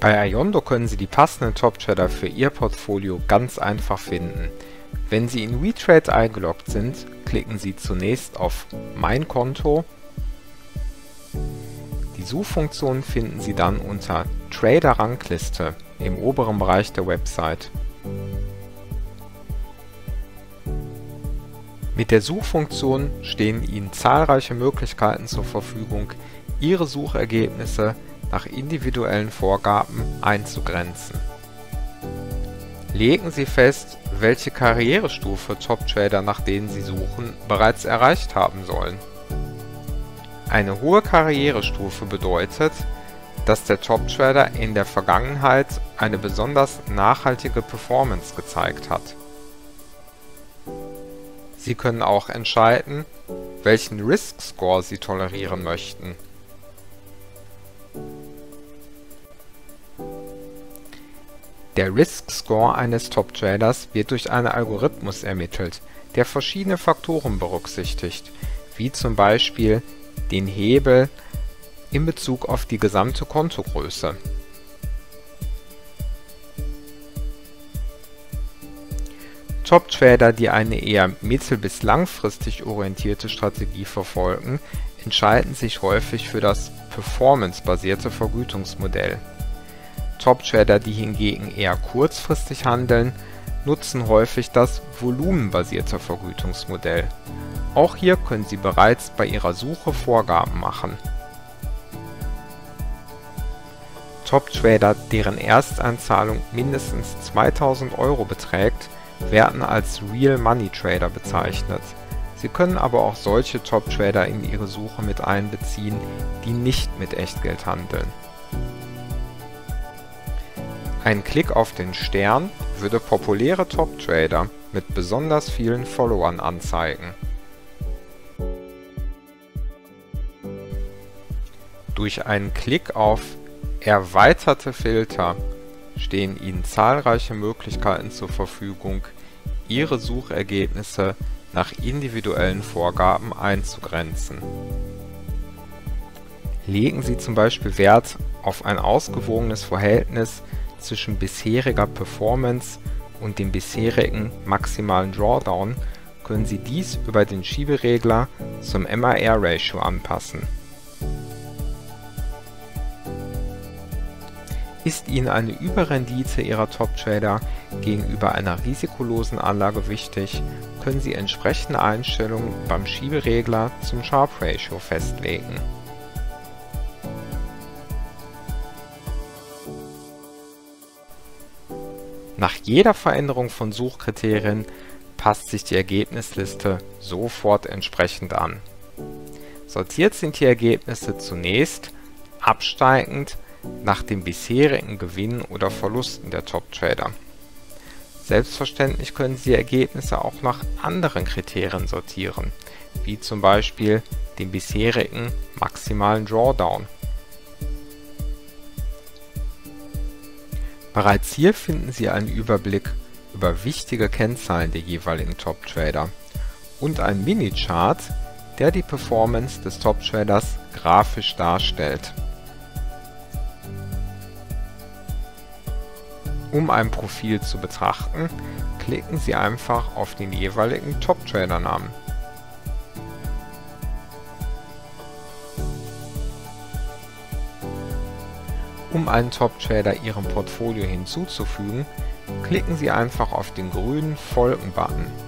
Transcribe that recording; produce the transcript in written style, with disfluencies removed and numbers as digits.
Bei Iondo können Sie die passenden Top-Trader für Ihr Portfolio ganz einfach finden. Wenn Sie in WeTrade eingeloggt sind, klicken Sie zunächst auf Mein Konto. Die Suchfunktion finden Sie dann unter Trader-Rangliste im oberen Bereich der Website. Mit der Suchfunktion stehen Ihnen zahlreiche Möglichkeiten zur Verfügung, Ihre Suchergebnisse nach individuellen Vorgaben einzugrenzen. Legen Sie fest, welche Karrierestufe Top-Trader, nach denen Sie suchen, bereits erreicht haben sollen. Eine hohe Karrierestufe bedeutet, dass der Top-Trader in der Vergangenheit eine besonders nachhaltige Performance gezeigt hat. Sie können auch entscheiden, welchen Risk Score Sie tolerieren möchten. Der Risk Score eines Top-Traders wird durch einen Algorithmus ermittelt, der verschiedene Faktoren berücksichtigt, wie zum Beispiel den Hebel in Bezug auf die gesamte Kontogröße. Top-Trader, die eine eher mittel- bis langfristig orientierte Strategie verfolgen, entscheiden sich häufig für das performance-basierte Vergütungsmodell. Top-Trader, die hingegen eher kurzfristig handeln, nutzen häufig das volumenbasierte Vergütungsmodell. Auch hier können Sie bereits bei Ihrer Suche Vorgaben machen. Top-Trader, deren Ersteinzahlung mindestens 2.000 € beträgt, werden als Real Money Trader bezeichnet. Sie können aber auch solche Top-Trader in Ihre Suche mit einbeziehen, die nicht mit Echtgeld handeln. Ein Klick auf den Stern würde populäre Top-Trader mit besonders vielen Followern anzeigen. Durch einen Klick auf Erweiterte Filter stehen Ihnen zahlreiche Möglichkeiten zur Verfügung, Ihre Suchergebnisse nach individuellen Vorgaben einzugrenzen. Legen Sie zum Beispiel Wert auf ein ausgewogenes Verhältnis zwischen bisheriger Performance und dem bisherigen maximalen Drawdown, können Sie dies über den Schieberegler zum MAR-Ratio anpassen. Ist Ihnen eine Überrendite Ihrer Top-Trader gegenüber einer risikolosen Anlage wichtig, können Sie entsprechende Einstellungen beim Schieberegler zum Sharpe Ratio festlegen. Nach jeder Veränderung von Suchkriterien passt sich die Ergebnisliste sofort entsprechend an. Sortiert sind die Ergebnisse zunächst absteigend nach den bisherigen Gewinnen oder Verlusten der Top-Trader. Selbstverständlich können Sie die Ergebnisse auch nach anderen Kriterien sortieren, wie zum Beispiel dem bisherigen maximalen Drawdown. Bereits hier finden Sie einen Überblick über wichtige Kennzahlen der jeweiligen Top-Trader und einen Mini-Chart, der die Performance des Top-Traders grafisch darstellt. Um ein Profil zu betrachten, klicken Sie einfach auf den jeweiligen Top-Trader-Namen. Um einen Top-Trader Ihrem Portfolio hinzuzufügen, klicken Sie einfach auf den grünen Folgen-Button.